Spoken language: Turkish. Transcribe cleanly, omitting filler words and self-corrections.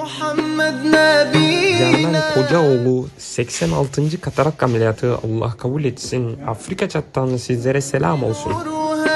Canan Kocaoğlu 86. katarak ameliyatı Allah kabul etsin. Afrika çattan sizlere selam olsun.